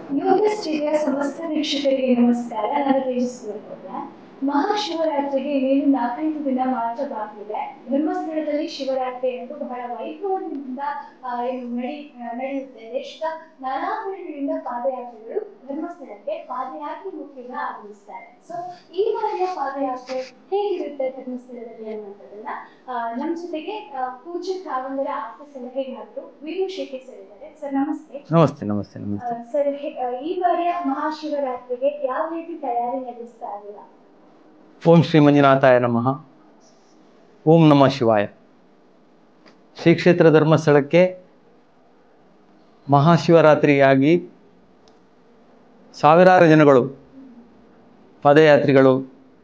ಯೋಗಶ್ರೀಯ ಸಮಸ್ತ ವೀಕ್ಷಕರಿಗೆ ನಮಸ್ಕಾರ. ನಾನು ತೇಜಸ್ವಿ. ಮಹಾಶಿವರಾತ್ರಿಗೆ ಇನ್ನೇನು 4-5 ದಿನ ಮಾತ್ರ ಬಾಕಿ ಇದೆ. ಧರ್ಮಸ್ಥಳದಲ್ಲಿ ಶಿವರಾತ್ರಿ ಎಂದು ಬಹಳ ವೈಭವದಿಂದ ನಡೆಯುತ್ತೆ. ದೇಶದ ನಾನಾ ಕಡೆಗಳಿಂದ ಪಾದಯಾತ್ರೆಗಳು ಧರ್ಮಸ್ಥಳಕ್ಕೆ ಪಾದಯಾತ್ರೆ ಮುಖೇನ ಆಗಮಿಸ್ತಾರೆ. ಸೊ ಈ ಬಾರಿಯ ಪಾದಯಾತ್ರೆ ಹೇಗಿರುತ್ತೆ ಧರ್ಮಸ್ಥಳದಲ್ಲಿ ಅನ್ನುವಂಥದ್ದನ್ನ ನಮ್ಮ ಜೊತೆಗೆ ಪೂಜ್ಯ ಕಾವಂದರ ಆಪ್ತ ಸಲಹೆಗಾರರು ವೀರು ಶೆಟ್ಟಿ ಸರ್ ಇದ್ದಾರೆ. ಸರ್ ನಮಸ್ತೆ. ನಮಸ್ತೆ ನಮಸ್ತೆ ನಮಸ್ತೆ ಸರ್, ಈ ಬಾರಿಯ ಮಹಾಶಿವರಾತ್ರಿಗೆ ಯಾವ ರೀತಿ ತಯಾರಿ ನಡೆಸ್ತಾ ಇದ್ದೀರಾ? ಓಂ ಶ್ರೀ ಮಂಜುನಾಥಾಯ ನಮಃ. ಓಂ ನಮಃ ಶಿವಾಯ. ಶ್ರೀ ಕ್ಷೇತ್ರ ಧರ್ಮಸ್ಥಳಕ್ಕೆ ಮಹಾಶಿವರಾತ್ರಿಯಾಗಿ ಸಾವಿರಾರು ಜನಗಳು ಪಾದಯಾತ್ರಿಗಳು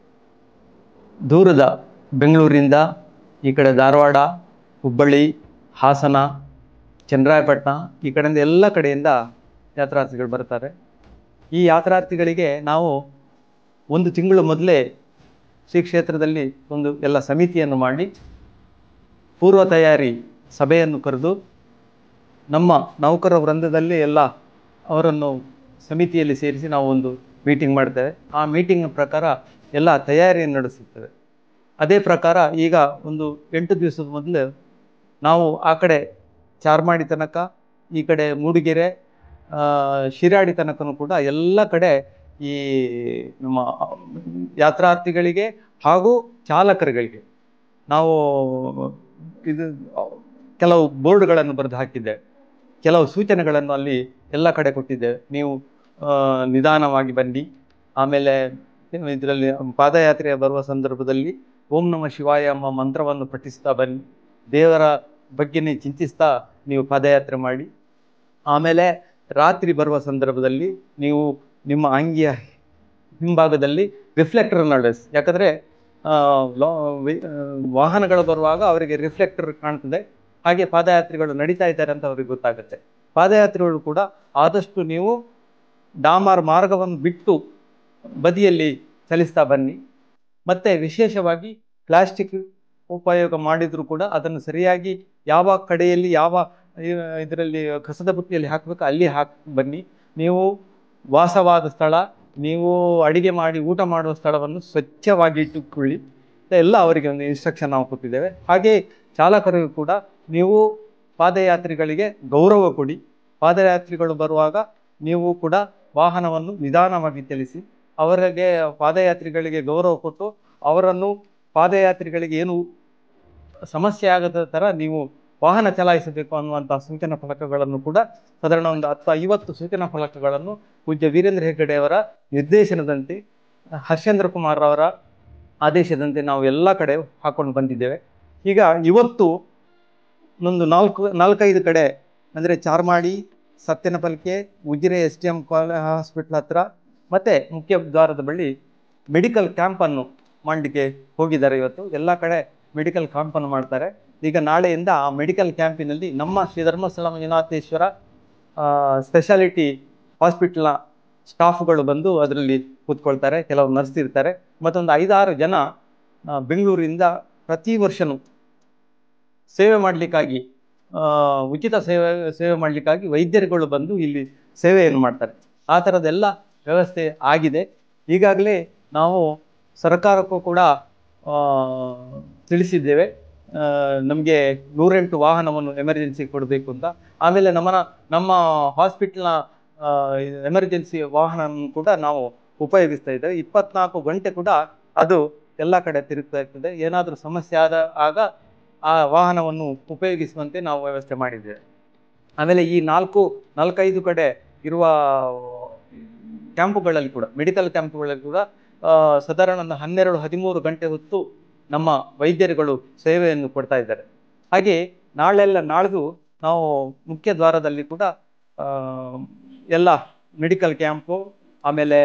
ದೂರದ ಬೆಂಗಳೂರಿಂದ ಈ ಕಡೆ ಧಾರವಾಡ, ಹುಬ್ಬಳ್ಳಿ, ಹಾಸನ, ಚನ್ನರಾಯಪಟ್ಟಣ ಈ ಕಡೆಯಿಂದ ಎಲ್ಲ ಕಡೆಯಿಂದ ಯಾತ್ರಾರ್ಥಿಗಳು ಬರ್ತಾರೆ. ಈ ಯಾತ್ರಾರ್ಥಿಗಳಿಗೆ ನಾವು 1 ತಿಂಗಳು ಮೊದಲೇ ಶ್ರೀ ಕ್ಷೇತ್ರದಲ್ಲಿ ಒಂದು ಎಲ್ಲ ಸಮಿತಿಯನ್ನು ಮಾಡಿ ಪೂರ್ವ ತಯಾರಿ ಸಭೆಯನ್ನು ಕರೆದು ನಮ್ಮ ನೌಕರ ವೃಂದದಲ್ಲಿ ಎಲ್ಲ ಅವರನ್ನು ಸಮಿತಿಯಲ್ಲಿ ಸೇರಿಸಿ ನಾವು ಒಂದು ಮೀಟಿಂಗ್ ಮಾಡ್ತೇವೆ. ಆ ಮೀಟಿಂಗ್ ಪ್ರಕಾರ ಎಲ್ಲ ತಯಾರಿಯನ್ನು ನಡೆಸುತ್ತೇವೆ. ಅದೇ ಪ್ರಕಾರ ಈಗ ಒಂದು 8 ದಿವಸದ ಮೊದಲು ನಾವು ಆ ಕಡೆ ಚಾರ್ಮಾಡಿ ತನಕ, ಈ ಕಡೆ ಮೂಡಿಗೆರೆ, ಶಿರಾಡಿ ತನಕನೂ ಕೂಡ ಎಲ್ಲ ಕಡೆ ಈ ನಮ್ಮ ಯಾತ್ರಾರ್ಥಿಗಳಿಗೆ ಹಾಗೂ ಚಾಲಕರುಗಳಿಗೆ ನಾವು ಇದು ಕೆಲವು ಬೋರ್ಡ್ಗಳನ್ನು ಬರೆದು ಹಾಕಿದ್ದೇವೆ. ಕೆಲವು ಸೂಚನೆಗಳನ್ನು ಅಲ್ಲಿ ಎಲ್ಲ ಕಡೆ ಕೊಟ್ಟಿದ್ದೇವೆ. ನೀವು ನಿಧಾನವಾಗಿ ಬನ್ನಿ. ಆಮೇಲೆ ಇದರಲ್ಲಿ ಪಾದಯಾತ್ರೆ ಬರುವ ಸಂದರ್ಭದಲ್ಲಿ ಓಂ ನಮಃ ಶಿವಾಯ ಎಂಬ ಮಂತ್ರವನ್ನು ಪಠಿಸ್ತಾ ಬನ್ನಿ. ದೇವರ ಬಗ್ಗೆನೇ ಚಿಂತಿಸ್ತಾ ನೀವು ಪಾದಯಾತ್ರೆ ಮಾಡಿ. ಆಮೇಲೆ ರಾತ್ರಿ ಬರುವ ಸಂದರ್ಭದಲ್ಲಿ ನೀವು ನಿಮ್ಮ ಅಂಗಿಯ ಹಿಂಭಾಗದಲ್ಲಿ ರಿಫ್ಲೆಕ್ಟರನ್ನು ಅಳವಡಿಸಿ. ಯಾಕಂದರೆ ವಾಹನಗಳು ಬರುವಾಗ ಅವರಿಗೆ ರಿಫ್ಲೆಕ್ಟರ್ ಕಾಣ್ತದೆ, ಹಾಗೆ ಪಾದಯಾತ್ರಿಗಳು ನಡೀತಾ ಇದ್ದಾರೆ ಅಂತ ಅವ್ರಿಗೆ ಗೊತ್ತಾಗುತ್ತೆ. ಪಾದಯಾತ್ರಿಗಳು ಕೂಡ ಆದಷ್ಟು ನೀವು ಡಾಮರ್ ಮಾರ್ಗವನ್ನು ಬಿಟ್ಟು ಬದಿಯಲ್ಲಿ ಚಲಿಸ್ತಾ ಬನ್ನಿ. ಮತ್ತು ವಿಶೇಷವಾಗಿ ಪ್ಲಾಸ್ಟಿಕ್ ಉಪಯೋಗ ಮಾಡಿದರೂ ಕೂಡ ಅದನ್ನು ಸರಿಯಾಗಿ ಯಾವ ಕಡೆಯಲ್ಲಿ ಯಾವ ಇದರಲ್ಲಿ ಕಸದ ಬುಟ್ಟಿಯಲ್ಲಿ ಹಾಕಬೇಕು ಅಲ್ಲಿ ಹಾಕಿ ಬನ್ನಿ. ನೀವು ವಾಸವಾದ ಸ್ಥಳ, ನೀವು ಅಡಿಗೆ ಮಾಡಿ ಊಟ ಮಾಡುವ ಸ್ಥಳವನ್ನು ಸ್ವಚ್ಛವಾಗಿ ಇಟ್ಟುಕೊಳ್ಳಿ. ಎಲ್ಲ ಅವರಿಗೆ ಒಂದು ಇನ್ಸ್ಟ್ರಕ್ಷನ್ ನಾವು ಕೊಟ್ಟಿದ್ದೇವೆ. ಹಾಗೆ ಚಾಲಕರಿಗೂ ಕೂಡ ನೀವು ಪಾದಯಾತ್ರಿಗಳಿಗೆ ಗೌರವ ಕೊಡಿ. ಪಾದಯಾತ್ರಿಗಳು ಬರುವಾಗ ನೀವು ಕೂಡ ವಾಹನವನ್ನು ನಿಧಾನವಾಗಿ ಚಲಿಸಿ. ಅವರಿಗೆ ಪಾದಯಾತ್ರಿಗಳಿಗೆ ಗೌರವ ಕೊಟ್ಟು ಅವರನ್ನು ಪಾದಯಾತ್ರಿಗಳಿಗೆ ಏನು ಸಮಸ್ಯೆ ಆಗದ ಥರ ನೀವು ವಾಹನ ಚಲಾಯಿಸಬೇಕು ಅನ್ನುವಂಥ ಸೂಚನಾ ಫಲಕಗಳನ್ನು ಕೂಡ ಸಾಧಾರಣ ಒಂದು 10-50 ಸೂಚನಾ ಫಲಕಗಳನ್ನು ಪೂಜ್ಯ ವೀರೇಂದ್ರ ಹೆಗ್ಗಡೆಯವರ ನಿರ್ದೇಶನದಂತೆ, ಹರ್ಷೇಂದ್ರ ಕುಮಾರ್ ಅವರ ಆದೇಶದಂತೆ ನಾವು ಎಲ್ಲ ಕಡೆ ಹಾಕೊಂಡು ಬಂದಿದ್ದೇವೆ. ಈಗ ಇವತ್ತು ಒಂದು 4-5 ಕಡೆ ಅಂದರೆ ಚಾರ್ಮಾಡಿ, ಸತ್ಯನಪಲ್ಕೆ, ಉಜಿರೆ STM ಹಾಸ್ಪಿಟ್ಲ್ ಹತ್ರ ಮತ್ತು ಮುಖ್ಯ ದ್ವಾರದ ಬಳಿ ಮೆಡಿಕಲ್ ಕ್ಯಾಂಪನ್ನು ಮಾಡಲಿಕ್ಕೆ ಹೋಗಿದ್ದಾರೆ. ಇವತ್ತು ಎಲ್ಲ ಕಡೆ ಮೆಡಿಕಲ್ ಕ್ಯಾಂಪನ್ನು ಮಾಡ್ತಾರೆ. ಈಗ ನಾಳೆಯಿಂದ ಆ ಮೆಡಿಕಲ್ ಕ್ಯಾಂಪಿನಲ್ಲಿ ನಮ್ಮ ಶ್ರೀ ಧರ್ಮಸ್ಥಳ ಮಂಜುನಾಥೇಶ್ವರ ಸ್ಪೆಷಾಲಿಟಿ ಹಾಸ್ಪಿಟಲ್ನ ಸ್ಟಾಫ್ಗಳು ಬಂದು ಅದರಲ್ಲಿ ಕೂತ್ಕೊಳ್ತಾರೆ. ಕೆಲವು ನರ್ಸ್ ಇರ್ತಾರೆ. ಮತ್ತೊಂದು 5-6 ಜನ ಬೆಂಗಳೂರಿಂದ ಪ್ರತಿ ವರ್ಷವೂ ಸೇವೆ ಮಾಡಲಿಕ್ಕಾಗಿ, ಉಚಿತ ಸೇವೆ ಮಾಡಲಿಕ್ಕಾಗಿ ವೈದ್ಯರುಗಳು ಬಂದು ಇಲ್ಲಿ ಸೇವೆಯನ್ನು ಮಾಡ್ತಾರೆ. ಆ ಥರದ್ದೆಲ್ಲ ವ್ಯವಸ್ಥೆ ಆಗಿದೆ. ಈಗಾಗಲೇ ನಾವು ಸರ್ಕಾರಕ್ಕೂ ಕೂಡ ತಿಳಿಸಿದ್ದೇವೆ, ನಮಗೆ 108 ವಾಹನವನ್ನು ಎಮರ್ಜೆನ್ಸಿ ಕೊಡಬೇಕು ಅಂತ. ಆಮೇಲೆ ನಮ್ಮ ಹಾಸ್ಪಿಟ್ಲ್ನ ಎಮರ್ಜೆನ್ಸಿ ವಾಹನವನ್ನು ಕೂಡ ನಾವು ಉಪಯೋಗಿಸ್ತಾ ಇದ್ದೇವೆ. 24 ಗಂಟೆ ಕೂಡ ಅದು ಎಲ್ಲ ಕಡೆ ತಿರುಗ್ತಾ ಇರ್ತದೆ. ಏನಾದರೂ ಸಮಸ್ಯೆ ಆಗ ಆ ವಾಹನವನ್ನು ಉಪಯೋಗಿಸುವಂತೆ ನಾವು ವ್ಯವಸ್ಥೆ ಮಾಡಿದ್ದೇವೆ. ಆಮೇಲೆ ಈ 4-5 ಕಡೆ ಇರುವ ಕ್ಯಾಂಪುಗಳಲ್ಲಿ ಕೂಡ, ಮೆಡಿಕಲ್ ಕ್ಯಾಂಪುಗಳಲ್ಲಿ ಕೂಡ ಸಾಧಾರಣ 12-13 ಗಂಟೆ ಹೊತ್ತು ನಮ್ಮ ವೈದ್ಯರುಗಳು ಸೇವೆಯನ್ನು ಕೊಡ್ತಾ ಇದ್ದಾರೆ. ಹಾಗೆ ನಾಳ್ದು ನಾವು ಮುಖ್ಯ ದ್ವಾರದಲ್ಲಿ ಕೂಡ ಎಲ್ಲ ಮೆಡಿಕಲ್ ಕ್ಯಾಂಪು, ಆಮೇಲೆ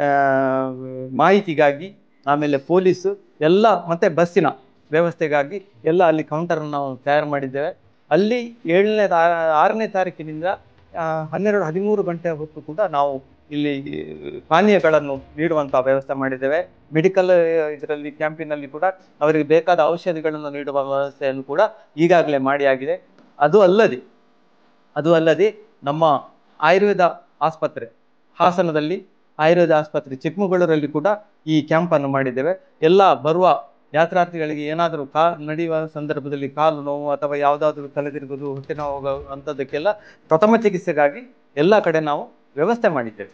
ಮಾಹಿತಿಗಾಗಿ, ಆಮೇಲೆ ಪೊಲೀಸು ಎಲ್ಲ ಮತ್ತು ಬಸ್ಸಿನ ವ್ಯವಸ್ಥೆಗಾಗಿ ಎಲ್ಲ ಅಲ್ಲಿ ಕೌಂಟರನ್ನು ನಾವು ತಯಾರು ಮಾಡಿದ್ದೇವೆ. ಅಲ್ಲಿ 6ನೇ ತಾರೀಕಿನಿಂದ 12-13 ಗಂಟೆ ಹೊತ್ತು ಕೂಡ ನಾವು ಇಲ್ಲಿ ಪಾನೀಯಗಳನ್ನು ನೀಡುವಂಥ ವ್ಯವಸ್ಥೆ ಮಾಡಿದ್ದೇವೆ. ಮೆಡಿಕಲ್ ಇದರಲ್ಲಿ ಕ್ಯಾಂಪಿನಲ್ಲಿ ಕೂಡ ಅವರಿಗೆ ಬೇಕಾದ ಔಷಧಿಗಳನ್ನು ನೀಡುವ ವ್ಯವಸ್ಥೆಯನ್ನು ಕೂಡ ಈಗಾಗಲೇ ಮಾಡಿಯಾಗಿದೆ. ಅದು ಅಲ್ಲದೆ ನಮ್ಮ ಆಯುರ್ವೇದ ಆಸ್ಪತ್ರೆ ಹಾಸನದಲ್ಲಿ ಆಯುರ್ವೇದ ಆಸ್ಪತ್ರೆ ಚಿಕ್ಕಮಗಳೂರಲ್ಲಿ ಕೂಡ ಈ ಕ್ಯಾಂಪನ್ನು ಮಾಡಿದ್ದೇವೆ. ಎಲ್ಲ ಬರುವ ಯಾತ್ರಾರ್ಥಿಗಳಿಗೆ ಏನಾದರೂ ನಡೆಯುವ ಸಂದರ್ಭದಲ್ಲಿ ಕಾಲು ನೋವು ಅಥವಾ ಯಾವುದಾದ್ರೂ ತಲೆತಿರುಗುವುದು, ಹೊಟ್ಟೆ ನೋವು ಅಂಥದ್ದಕ್ಕೆಲ್ಲ ಪ್ರಥಮ ಚಿಕಿತ್ಸೆಗಾಗಿ ಎಲ್ಲ ಕಡೆ ನಾವು ವ್ಯವಸ್ಥೆ ಮಾಡಿದ್ದೇವೆ.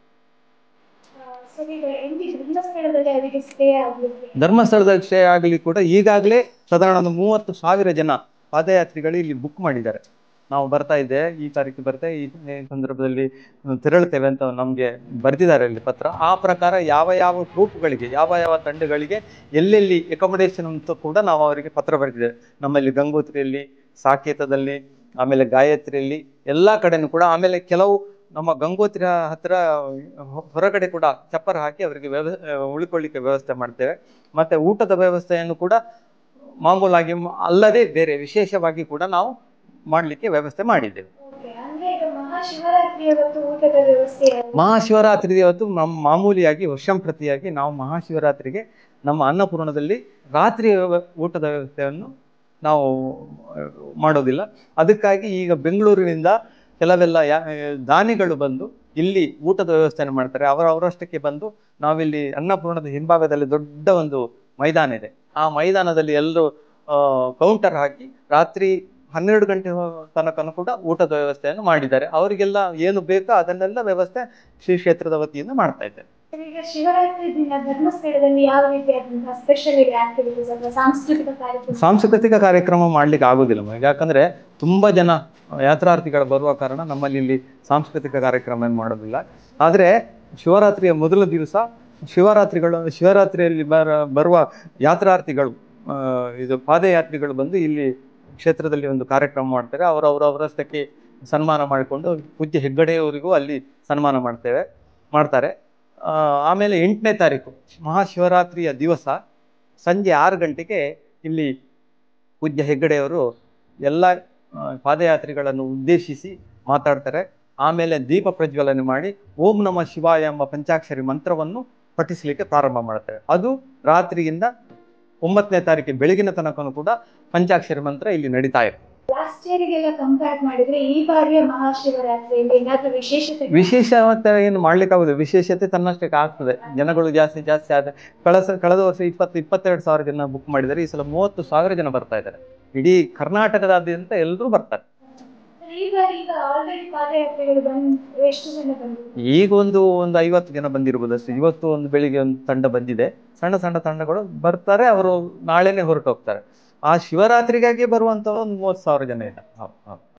ಧರ್ಮಸ್ಥಳದಲ್ಲಿ ಸ್ಟೇ ಆಗಲಿ ಕೂಡ ಈಗಾಗಲೇ ಸಾಧಾರಣ ಒಂದು 30,000 ಜನ ಪಾದಯಾತ್ರಿಗಳು ಇಲ್ಲಿ ಬುಕ್ ಮಾಡಿದ್ದಾರೆ. ನಾವು ಬರ್ತಾ ಇದ್ದೆ, ಈ ತಾರೀಕು ಬರ್ತಾ ಈ ಸಂದರ್ಭದಲ್ಲಿ ತೆರಳುತ್ತೇವೆ ಅಂತ ನಮಗೆ ಬರೆದಿದ್ದಾರೆ ಇಲ್ಲಿ ಪತ್ರ. ಆ ಪ್ರಕಾರ ಯಾವ ಯಾವ ಗ್ರೂಪ್ಗಳಿಗೆ, ಯಾವ ಯಾವ ತಂಡಗಳಿಗೆ ಎಲ್ಲೆಲ್ಲಿ ಅಕೊಮಡೇಷನ್ ಅಂತ ಕೂಡ ನಾವು ಅವರಿಗೆ ಪತ್ರ ಬರೆದಿದ್ದೇವೆ. ನಮ್ಮಲ್ಲಿ ಗಂಗೋತ್ರಿಯಲ್ಲಿ, ಸಾಕೇತದಲ್ಲಿ, ಆಮೇಲೆ ಗಾಯತ್ರಿಯಲ್ಲಿ ಎಲ್ಲ ಕಡೆನೂ ಕೂಡ. ಆಮೇಲೆ ಕೆಲವು ನಮ್ಮ ಗಂಗೋತ್ರಿ ಹತ್ರ ಹೊರಗಡೆ ಕೂಡ ಚಪ್ಪರ ಹಾಕಿ ಅವರಿಗೆ ಉಳ್ಕೊಳ್ಳಿಕ್ಕೆ ವ್ಯವಸ್ಥೆ ಮಾಡ್ತೇವೆ. ಮತ್ತೆ ಊಟದ ವ್ಯವಸ್ಥೆಯನ್ನು ಕೂಡ ಮಾಮೂಲಾಗಿ ಅಲ್ಲದೆ ಬೇರೆ ವಿಶೇಷವಾಗಿ ಕೂಡ ನಾವು ಮಾಡಲಿಕ್ಕೆ ವ್ಯವಸ್ಥೆ ಮಾಡಿದ್ದೇವೆ. ಮಹಾಶಿವರಾತ್ರಿ ಇವತ್ತು ಮಾಮೂಲಿಯಾಗಿ ವರ್ಷಂಪ್ರತಿಯಾಗಿ ನಾವು ಮಹಾಶಿವರಾತ್ರಿಗೆ ನಮ್ಮ ಅನ್ನಪೂರ್ಣದಲ್ಲಿ ರಾತ್ರಿ ಊಟದ ವ್ಯವಸ್ಥೆಯನ್ನು ನಾವು ಮಾಡೋದಿಲ್ಲ. ಅದಕ್ಕಾಗಿ ಈಗ ಬೆಂಗಳೂರಿನಿಂದ ಕೆಲವೆಲ್ಲ ದಾನಿಗಳು ಬಂದು ಇಲ್ಲಿ ಊಟದ ವ್ಯವಸ್ಥೆಯನ್ನು ಮಾಡ್ತಾರೆ. ಅವರಷ್ಟಕ್ಕೆ ಬಂದು ನಾವಿಲ್ಲಿ ಅನ್ನಪೂರ್ಣದ ಹಿಂಭಾಗದಲ್ಲಿ ದೊಡ್ಡ ಒಂದು ಮೈದಾನ ಇದೆ. ಆ ಮೈದಾನದಲ್ಲಿ ಎಲ್ಲರೂ ಕೌಂಟರ್ ಹಾಕಿ ರಾತ್ರಿ 12 ಗಂಟೆ ತನಕನೂ ಕೂಡ ಊಟದ ವ್ಯವಸ್ಥೆಯನ್ನು ಮಾಡಿದ್ದಾರೆ. ಅವರಿಗೆಲ್ಲ ಏನು ಬೇಕೋ ಅದನ್ನೆಲ್ಲ ವ್ಯವಸ್ಥೆ ಶ್ರೀ ಕ್ಷೇತ್ರದ ವತಿಯಿಂದ ಮಾಡ್ತಾ ಇದ್ದಾರೆ. ಈಗ ಶಿವರಾತ್ರಿ ದಿನ ಧರ್ಮಸ್ಥಳದಲ್ಲಿ ಯಾವ ರೀತಿಯಾದಂತಹ ಸ್ಪೆಷಲ್ ಆಕ್ಟಿವಿಟೀಸ್ ಅಥವಾ ಸಾಂಸ್ಕೃತಿಕ ಕಾರ್ಯಕ್ರಮ ಮಾಡ್ಲಿಕ್ಕೆ ಆಗೋದಿಲ್ಲ. ಯಾಕಂದ್ರೆ ತುಂಬಾ ಜನ ಯಾತ್ರಾರ್ಥಿಗಳು ಬರುವ ಕಾರಣ ನಮ್ಮಲ್ಲಿ ಇಲ್ಲಿ ಸಾಂಸ್ಕೃತಿಕ ಕಾರ್ಯಕ್ರಮ ಮಾಡೋದಿಲ್ಲ. ಆದರೆ ಶಿವರಾತ್ರಿಯ ಮೊದಲ ದಿವಸ ಶಿವರಾತ್ರಿಯಲ್ಲಿ ಬರುವ ಯಾತ್ರಾರ್ಥಿಗಳು, ಇದು ಪಾದಯಾತ್ರಿಗಳು ಬಂದು ಇಲ್ಲಿ ಕ್ಷೇತ್ರದಲ್ಲಿ ಒಂದು ಕಾರ್ಯಕ್ರಮ ಮಾಡ್ತಾರೆ. ಅವರಷ್ಟಕ್ಕೆ ಸನ್ಮಾನ ಮಾಡಿಕೊಂಡು ಪೂಜ್ಯ ಹೆಗ್ಗಡೆಯವರಿಗೂ ಅಲ್ಲಿ ಸನ್ಮಾನ ಮಾಡ್ತಾರೆ. ಆಮೇಲೆ 8ನೇ ತಾರೀಕು ಮಹಾಶಿವರಾತ್ರಿಯ ದಿವಸ ಸಂಜೆ 6 ಗಂಟೆಗೆ ಇಲ್ಲಿ ಪೂಜ್ಯ ಹೆಗ್ಗಡೆಯವರು ಎಲ್ಲ ಪಾದಯಾತ್ರಿಗಳನ್ನು ಉದ್ದೇಶಿಸಿ ಮಾತಾಡ್ತಾರೆ. ಆಮೇಲೆ ದೀಪ ಪ್ರಜ್ವಲನೆ ಮಾಡಿ ಓಂ ನಮಃ ಶಿವಾಯ ಎಂಬ ಪಂಚಾಕ್ಷರಿ ಮಂತ್ರವನ್ನು ಪಠಿಸಲಿಕ್ಕೆ ಪ್ರಾರಂಭ ಮಾಡ್ತಾರೆ. ಅದು ರಾತ್ರಿಯಿಂದ 9ನೇ ತಾರೀಕು ಬೆಳಗಿನ ತನಕನೂ ಕೂಡ ಪಂಚಾಕ್ಷರಿ ಮಂತ್ರ ಇಲ್ಲಿ ನಡೀತಾ ಇದೆ. ಲಾಸ್ಟ್ ಇಯರ್ಗೆಲ್ಲ ಕಂಪೇರ್ ಮಾಡಿದ್ರೆ ಈ ಬಾರಿಯ ಮಹಾಶಿವರಾತ್ರಿಯಲ್ಲಿ ಏನಾದರೂ ವಿಶೇಷತೆ ಏನು ಮಾಡ್ಲಿಕ್ಕಾಗುದು? ವಿಶೇಷತೆ ತನ್ನಷ್ಟಕ್ಕೆ ಆಗ್ತದೆ. ಜನಗಳು ಜಾಸ್ತಿ ಆದ್ರೆ ಕಳೆದ ವರ್ಷ 22 ಸಾವಿರ ಜನ ಬುಕ್ ಮಾಡಿದ್ದಾರೆ. ಈ ಸಲ 30,000 ಜನ ಬರ್ತಾ ಇದ್ದಾರೆ. ಇಡೀ ಕರ್ನಾಟಕದಾದ್ಯಂತ ಎಲ್ಲರೂ ಬರ್ತಾರೆ. ಈಗ ಒಂದು 50 ಜನ ಬಂದಿರ್ಬೋದು ಅಷ್ಟೇ. ಇವತ್ತು ಒಂದು ಬೆಳಿಗ್ಗೆ ಒಂದು ತಂಡ ಬಂದಿದೆ. ಸಣ್ಣ ತಂಡಗಳು ಬರ್ತಾರೆ. ಅವರು ನಾಳೆನೆ ಹೊರಟು ಹೋಗ್ತಾರೆ. ಆ ಶಿವರಾತ್ರಿಗಾಗಿ ಬರುವಂತ ಒಂದು 30,000 ಜನ ಇದ್ದಾರೆ.